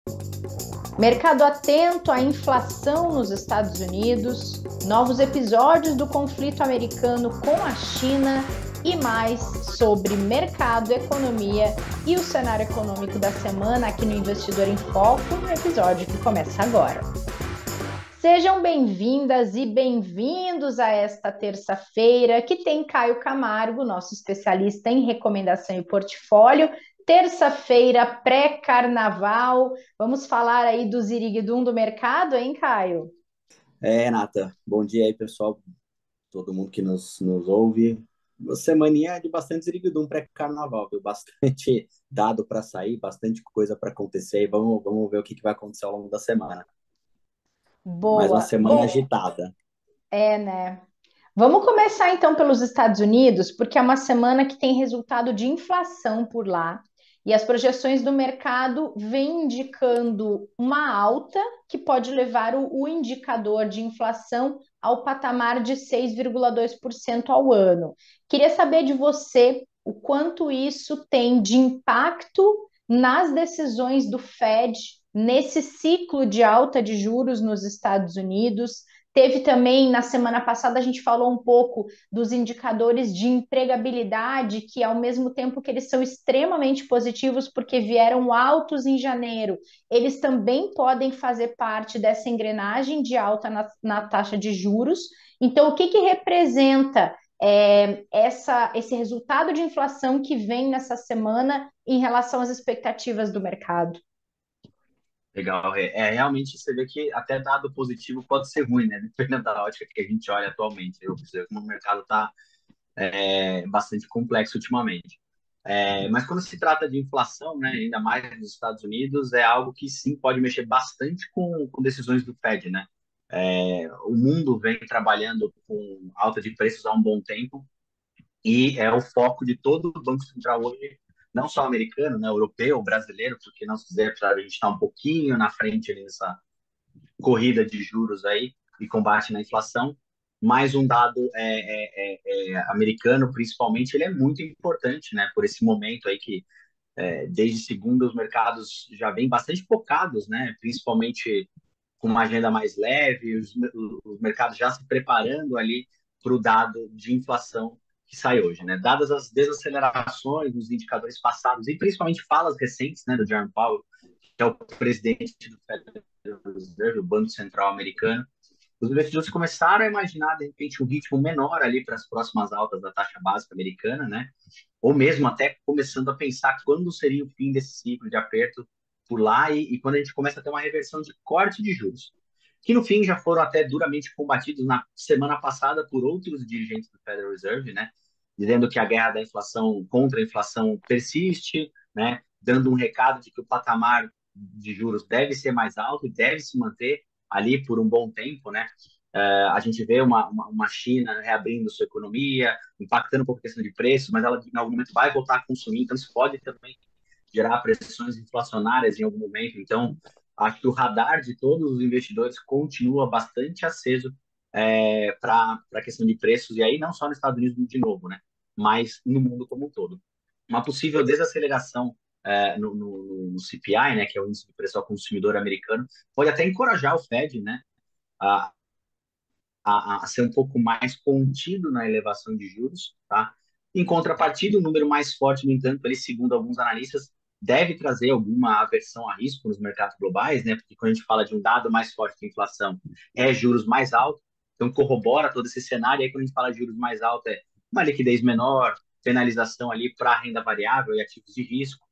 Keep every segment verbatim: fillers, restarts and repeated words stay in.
Mercado atento à inflação nos Estados Unidos, novos episódios do conflito americano com a China e mais sobre mercado, economia e o cenário econômico da semana aqui no Investidor em Foco, no episódio que começa agora. Sejam bem-vindas e bem-vindos a esta terça-feira, que tem Caio Camargo, nosso especialista em recomendação e portfólio. Terça-feira, pré-carnaval. Vamos falar aí do ziriguidum do mercado, hein, Caio? É, Renata, bom dia aí, pessoal, todo mundo que nos, nos ouve. Uma semaninha de bastante ziriguidum pré-carnaval, viu? Bastante dado para sair, bastante coisa para acontecer. Vamos, vamos ver o que, que vai acontecer ao longo da semana. Mais uma Boa. semana Bom, agitada. é, né? Vamos começar então pelos Estados Unidos, porque é uma semana que tem resultado de inflação por lá. E as projeções do mercado vêm indicando uma alta que pode levar o, o indicador de inflação ao patamar de seis vírgula dois por cento ao ano. Queria saber de você o quanto isso tem de impacto nas decisões do Fed nesse ciclo de alta de juros nos Estados Unidos. Teve também, na semana passada, a gente falou um pouco dos indicadores de empregabilidade, que ao mesmo tempo que eles são extremamente positivos, porque vieram altos em janeiro, eles também podem fazer parte dessa engrenagem de alta na, na taxa de juros. Então, o que, que representa é, essa, esse resultado de inflação que vem nessa semana em relação às expectativas do mercado? Legal, é, é, realmente você vê que até dado positivo pode ser ruim, né? Dependendo da ótica que a gente olha atualmente. Eu observo como o mercado está é, bastante complexo ultimamente. É, mas quando se trata de inflação, né, ainda mais nos Estados Unidos, é algo que sim pode mexer bastante com, com decisões do Fed, né? É, o mundo vem trabalhando com alta de preços há um bom tempo e é o foco de todo o Banco Central hoje, não só americano, né, europeu, brasileiro, porque não se quiser, a gente está um pouquinho na frente nessa corrida de juros aí e combate na inflação. Mais um dado é, é, é, é, americano, principalmente, ele é muito importante, né, por esse momento aí que é, desde segunda os mercados já vêm bastante focados, né, principalmente com uma agenda mais leve, os, os mercados já se preparando ali para o dado de inflação que sai hoje, né? Dadas as desacelerações nos indicadores passados e principalmente falas recentes, né, do Jerome Powell, que é o presidente do Federal Reserve, o Banco Central americano, os investidores começaram a imaginar, de repente, um ritmo menor ali para as próximas altas da taxa básica americana, né? Ou mesmo até começando a pensar quando seria o fim desse ciclo de aperto por lá e, e quando a gente começa a ter uma reversão de corte de juros, que no fim já foram até duramente combatidos na semana passada por outros dirigentes do Federal Reserve, né? Dizendo que a guerra da inflação contra a inflação persiste, né? Dando um recado de que o patamar de juros deve ser mais alto e deve se manter ali por um bom tempo, né? Uh, a gente vê uma, uma, uma China reabrindo sua economia, impactando um pouco a questão de preços, mas ela em algum momento vai voltar a consumir, então isso pode também gerar pressões inflacionárias em algum momento. Então, acho que o radar de todos os investidores continua bastante aceso é, para a questão de preços, e aí não só nos Estados Unidos de novo, né? Mas no mundo como um todo. Uma possível desaceleração é, no, no, no C P I, né, que é o índice de preço ao consumidor americano, pode até encorajar o Fed, né, a, a, a ser um pouco mais contido na elevação de juros, tá? Em contrapartida, o número mais forte, no entanto, ele, segundo alguns analistas, deve trazer alguma aversão a risco nos mercados globais, né? Porque quando a gente fala de um dado mais forte de inflação, é juros mais altos, então corrobora todo esse cenário. E aí, quando a gente fala de juros mais altos, é uma liquidez menor, penalização ali para renda variável e ativos de risco,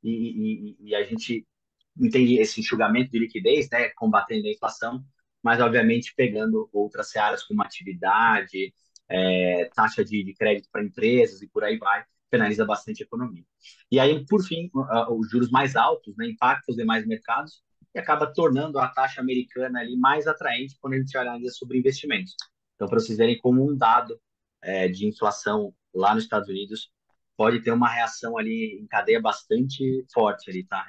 e, e, e a gente entende esse enxugamento de liquidez, né, combatendo a inflação, mas obviamente pegando outras searas como atividade, é, taxa de, de crédito para empresas e por aí vai, penaliza bastante a economia. E aí, por fim, uh, os juros mais altos, né, impactam os demais mercados e acaba tornando a taxa americana ali mais atraente quando a gente analisa sobre investimentos. Então, para vocês verem como um dado é, de inflação lá nos Estados Unidos pode ter uma reação ali em cadeia bastante forte ali, tá?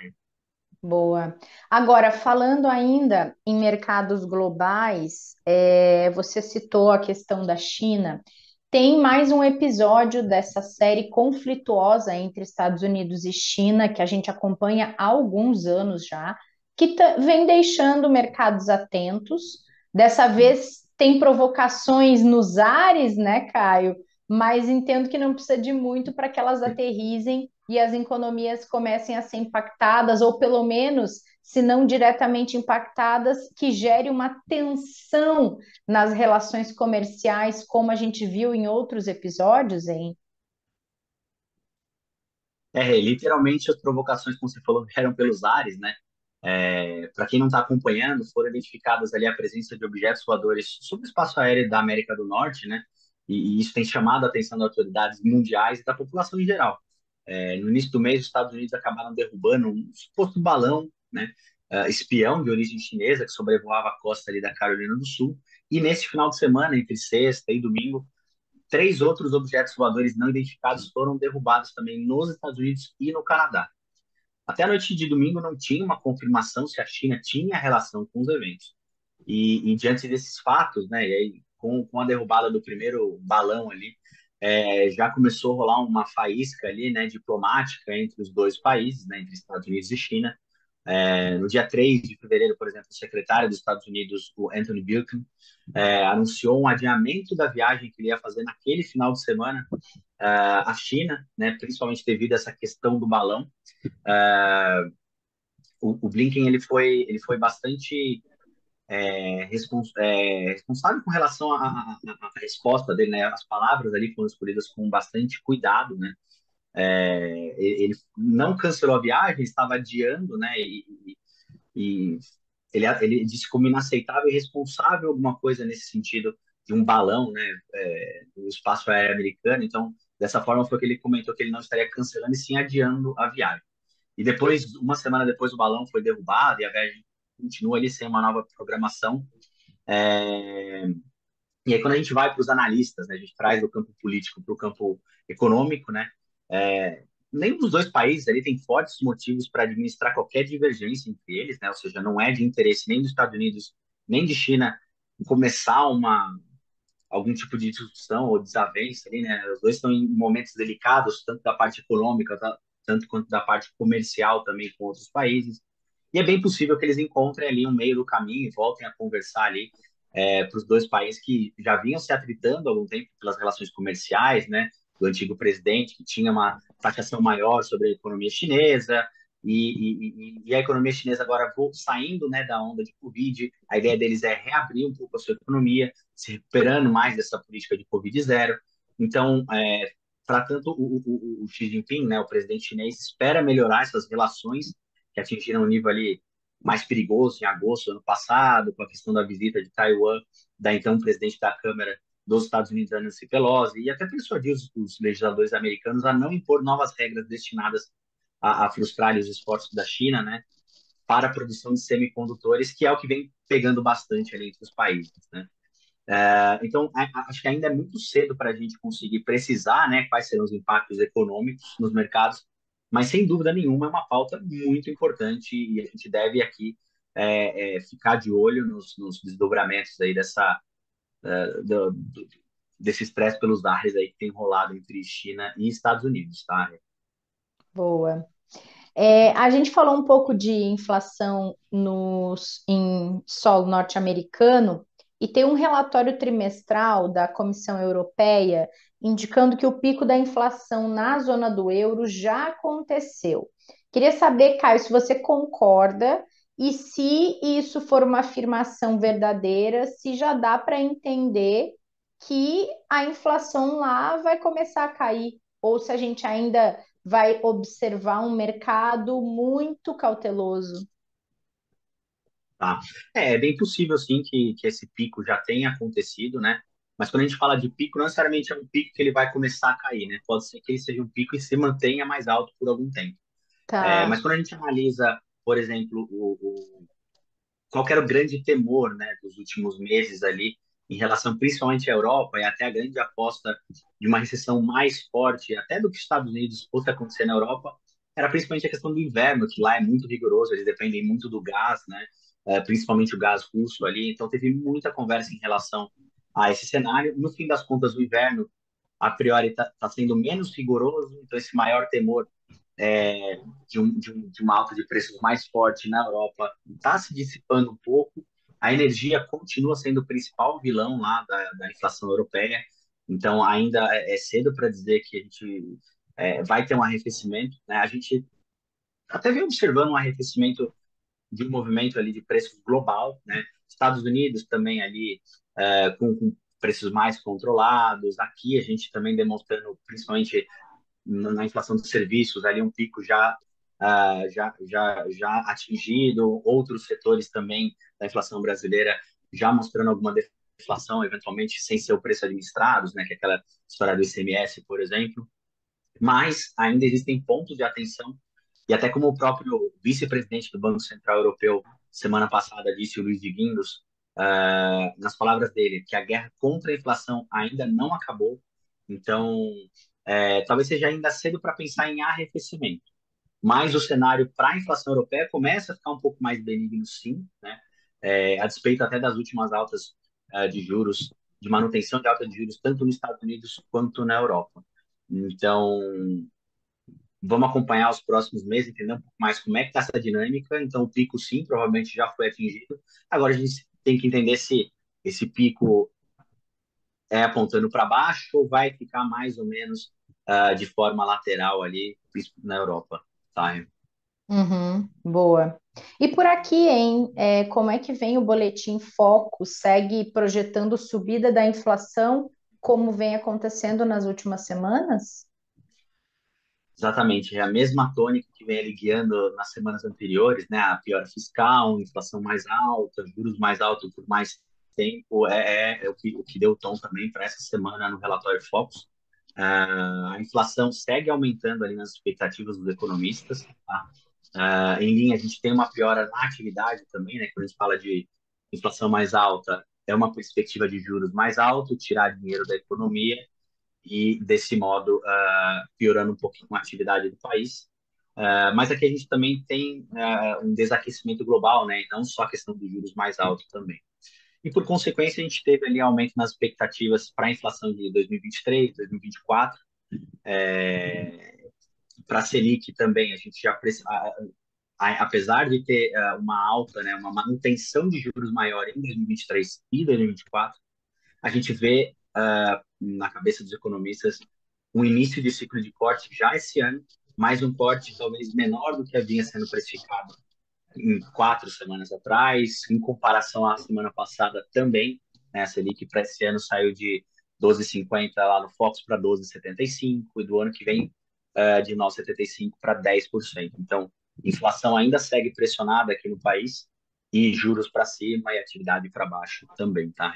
Boa. Agora, falando ainda em mercados globais, é, você citou a questão da China. Tem mais um episódio dessa série conflituosa entre Estados Unidos e China, que a gente acompanha há alguns anos já. que vem deixando mercados atentos. Dessa vez tem provocações nos ares, né, Caio? Mas entendo que não precisa de muito para que elas aterrizem e as economias comecem a ser impactadas, ou pelo menos, se não diretamente impactadas, que gere uma tensão nas relações comerciais, como a gente viu em outros episódios, hein? É, literalmente as provocações, como você falou, vieram pelos ares, né? É, para quem não está acompanhando, foram identificadas ali a presença de objetos voadores sobre o espaço aéreo da América do Norte, né? E, e isso tem chamado a atenção das autoridades mundiais e da população em geral. É, no início do mês, os Estados Unidos acabaram derrubando um suposto balão, né? Uh, espião de origem chinesa que sobrevoava a costa ali da Carolina do Sul. E nesse final de semana, entre sexta e domingo, três outros objetos voadores não identificados foram derrubados também nos Estados Unidos e no Canadá. Até a noite de domingo não tinha uma confirmação se a China tinha relação com os eventos. E, e diante desses fatos, né, e aí, com, com a derrubada do primeiro balão ali, é, já começou a rolar uma faísca ali, né, diplomática entre os dois países, né, entre Estados Unidos e China. É, no dia três de fevereiro, por exemplo, o secretário dos Estados Unidos, o Anthony Blinken, é, anunciou um adiamento da viagem que ele ia fazer naquele final de semana uh, à China, né, principalmente devido a essa questão do balão. Uh, o, o Blinken ele foi, ele foi bastante é, respons é, responsável com relação à resposta dele, né? As palavras ali foram escolhidas com bastante cuidado, né? É, ele não cancelou a viagem, estava adiando, né? E, e, e ele, ele disse como inaceitável e irresponsável alguma coisa nesse sentido de um balão, né? É, do espaço aéreo americano. Então, dessa forma foi que ele comentou que ele não estaria cancelando e sim adiando a viagem. E depois, uma semana depois, o balão foi derrubado e a viagem continua ali sem uma nova programação. É... E aí, quando a gente vai para os analistas, né, a gente traz do campo político para o campo econômico, né, é... nenhum dos dois países ali tem fortes motivos para administrar qualquer divergência entre eles, né, ou seja, não é de interesse nem dos Estados Unidos nem de China começar uma algum tipo de discussão ou desavença ali, né? Os dois estão em momentos delicados, tanto da parte econômica, tanto quanto da parte comercial também com outros países. E é bem possível que eles encontrem ali um meio do caminho e voltem a conversar ali é, para os dois países que já vinham se atritando há algum tempo pelas relações comerciais, né? Do antigo presidente, que tinha uma taxação maior sobre a economia chinesa, e, e, e, a economia chinesa agora saindo, né, da onda de Covid, a ideia deles é reabrir um pouco a sua economia, se recuperando mais dessa política de Covid zero. Então, é, para tanto o, o, o Xi Jinping, né, o presidente chinês, espera melhorar essas relações que atingiram um nível ali mais perigoso em agosto do ano passado, com a questão da visita de Taiwan, da então presidente da Câmara dos Estados Unidos, Nancy Pelosi, e até persuadiu os, os legisladores americanos a não impor novas regras destinadas a, a frustrar os esforços da China, né, para a produção de semicondutores, que é o que vem pegando bastante ali entre os países, né? É, então, a, a, acho que ainda é muito cedo para a gente conseguir precisar, né, quais serão os impactos econômicos nos mercados, mas sem dúvida nenhuma é uma pauta muito importante e a gente deve aqui é, é, ficar de olho nos, nos desdobramentos aí dessa é, do, do, desse estresse pelos ares aí que tem rolado entre China e Estados Unidos, tá? Boa. É, a gente falou um pouco de inflação nos, em solo norte-americano e tem um relatório trimestral da Comissão Europeia indicando que o pico da inflação na zona do euro já aconteceu. Queria saber, Caio, se você concorda e se isso for uma afirmação verdadeira, se já dá para entender que a inflação lá vai começar a cair, ou se a gente ainda vai observar um mercado muito cauteloso. Tá? É, é bem possível, sim, que, que esse pico já tenha acontecido, né? Mas quando a gente fala de pico, não necessariamente é um pico que ele vai começar a cair, né? Pode ser que ele seja um pico e se mantenha mais alto por algum tempo. É, Tá. mas quando a gente analisa, por exemplo, o, o, qual que era o grande temor, né, dos últimos meses ali, em relação principalmente à Europa e até a grande aposta de uma recessão mais forte, até do que os Estados Unidos fosse acontecer na Europa, era principalmente a questão do inverno, que lá é muito rigoroso, eles dependem muito do gás, né, é, principalmente o gás russo ali, então teve muita conversa em relação a esse cenário. No fim das contas, o inverno, a priori, está tá sendo menos rigoroso, então esse maior temor de, um, de, um, de uma alta de preços mais forte na Europa está se dissipando um pouco. A energia continua sendo o principal vilão lá da, da inflação europeia, então ainda é, é cedo para dizer que a gente é, vai ter um arrefecimento, né? A gente até vem observando um arrefecimento de um movimento ali de preços global, né? Estados Unidos também ali é, com, com preços mais controlados. Aqui a gente também demonstrando, principalmente na inflação de serviços, ali um pico já, uh, já, já, já atingido, outros setores também da inflação brasileira já mostrando alguma deflação, eventualmente sem ser o preço administrados, né, que é aquela história do I C M S, por exemplo, mas ainda existem pontos de atenção, e até como o próprio vice-presidente do Banco Central Europeu, semana passada, disse, o Luiz de Guindos, uh, nas palavras dele, que a guerra contra a inflação ainda não acabou, então é, talvez seja ainda cedo para pensar em arrefecimento, mas o cenário para a inflação europeia começa a ficar um pouco mais benigno, sim, né? É, a despeito até das últimas altas uh, de juros, de manutenção de alta de juros, tanto nos Estados Unidos quanto na Europa. Então, vamos acompanhar os próximos meses, entender um pouco mais como é que está essa dinâmica. Então, o pico, sim, provavelmente já foi atingido. Agora, a gente tem que entender se esse pico é apontando para baixo ou vai ficar mais ou menos uh, de forma lateral ali na Europa, tá? Uhum, boa. E por aqui, hein? É, como é que vem o boletim Foco? Segue projetando subida da inflação, como vem acontecendo nas últimas semanas? Exatamente, é a mesma tônica que vem ali guiando nas semanas anteriores, né? A piora fiscal, inflação mais alta, juros mais altos por mais tempo, é, é, é o, que, o que deu tom também para essa semana no relatório Focus. Ah, a inflação segue aumentando ali nas expectativas dos economistas, tá? Ah, em linha, a gente tem uma piora na atividade também, né? Quando a gente fala de inflação mais alta, é uma perspectiva de juros mais alto, tirar dinheiro da economia e, desse modo, uh, piorando um pouquinho a atividade do país. Uh, mas aqui a gente também tem uh, um desaquecimento global, né? E não só a questão dos juros mais altos também. E, por consequência, a gente teve ali aumento nas expectativas para a inflação de dois mil e vinte e três, dois mil e vinte e quatro. É, para a Selic também, a gente já, apesar de ter uh, uma alta, né, uma manutenção de juros maior em dois mil e vinte e três e dois mil e vinte e quatro, a gente vê uh, na cabeça dos economistas um início de ciclo de corte já esse ano, mas um corte talvez menor do que havia sendo precificado em quatro semanas atrás, em comparação à semana passada também, né, a Selic para esse ano saiu de doze vírgula cinquenta lá no Fox para doze vírgula setenta e cinco e do ano que vem uh, de nove vírgula setenta e cinco para dez por cento. Então, inflação ainda segue pressionada aqui no país e juros para cima e atividade para baixo também, tá?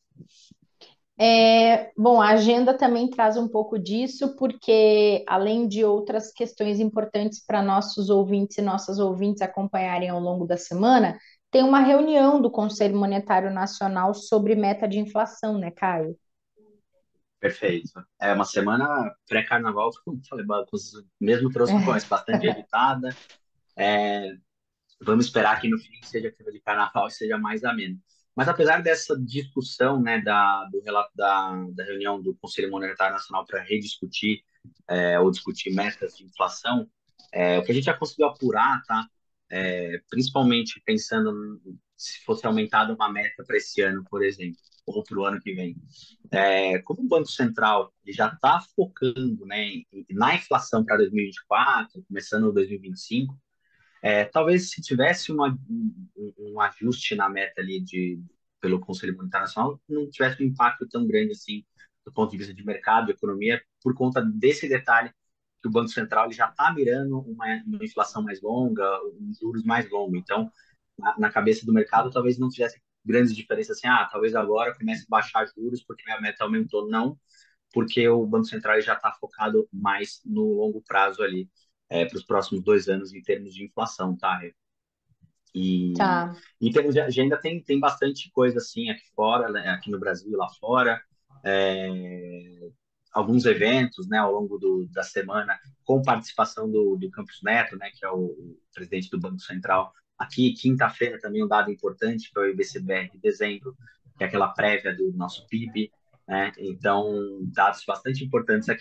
É, bom, a agenda também traz um pouco disso, porque além de outras questões importantes para nossos ouvintes e nossas ouvintes acompanharem ao longo da semana, tem uma reunião do Conselho Monetário Nacional sobre meta de inflação, né, Caio? Perfeito. É uma semana pré-carnaval, como falei, com os mesmo transtornos, bastante agitada. É, vamos esperar que no fim seja clima de carnaval e seja mais ameno. Mas apesar dessa discussão, né, da, do relato da, da reunião do Conselho Monetário Nacional para rediscutir é, ou discutir metas de inflação, é, o que a gente já conseguiu apurar, tá? É, principalmente pensando no- se fosse aumentada uma meta para esse ano, por exemplo, ou para o ano que vem. É, como o Banco Central ele já está focando, né, em- na inflação para dois mil e vinte e quatro, começando dois mil e vinte e cinco, é, talvez se tivesse uma, um, um ajuste na meta ali de, pelo Conselho Monetário Nacional, não tivesse um impacto tão grande assim do ponto de vista de mercado, de economia, por conta desse detalhe que o Banco Central ele já está mirando uma, uma inflação mais longa, um juros mais longo. Então, na, na cabeça do mercado, talvez não tivesse grandes diferenças assim, ah, talvez agora comece a baixar juros porque a meta aumentou. Não, porque o Banco Central já está focado mais no longo prazo ali, é, para os próximos dois anos em termos de inflação, tá? E Tá. em termos de agenda tem, tem bastante coisa assim aqui fora, né, aqui no Brasil e lá fora. É, alguns eventos, né, ao longo do, da semana, com participação do, do Campos Neto, né, que é o, o presidente do Banco Central. Aqui, quinta-feira, também um dado importante, que é o I B C B R de dezembro, que é aquela prévia do nosso P I B, né? Então, dados bastante importantes aqui.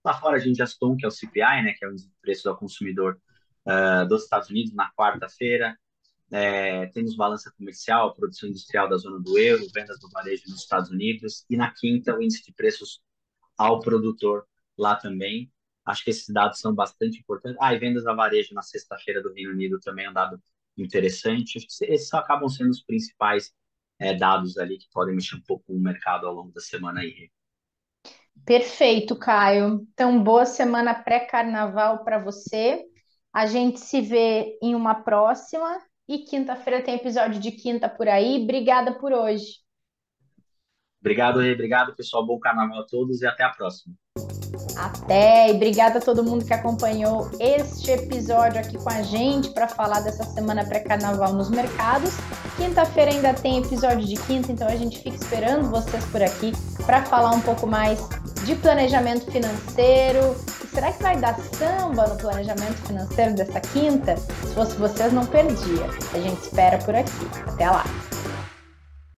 Lá fora a gente já citou um, que é o C P I, né, que é o índice de preço ao consumidor uh, dos Estados Unidos, na quarta-feira. É, temos balança comercial, produção industrial da zona do euro, vendas do varejo nos Estados Unidos. E na quinta, o índice de preços ao produtor lá também. Acho que esses dados são bastante importantes. Ah, e vendas a varejo na sexta-feira do Reino Unido também é um dado interessante. Acho que esses acabam sendo os principais é, dados ali que podem mexer um pouco com o mercado ao longo da semana aí. Perfeito, Caio. Então, boa semana pré-carnaval para você. A gente se vê em uma próxima. E quinta-feira tem episódio de quinta por aí. Obrigada por hoje. Obrigado, Rê. Obrigado, pessoal. Bom carnaval a todos e até a próxima. Até, e obrigada a todo mundo que acompanhou este episódio aqui com a gente para falar dessa semana pré-carnaval nos mercados. Quinta-feira ainda tem episódio de quinta, então a gente fica esperando vocês por aqui para falar um pouco mais de planejamento financeiro. E será que vai dar samba no planejamento financeiro dessa quinta? Se fosse vocês, não perdia. A gente espera por aqui. Até lá!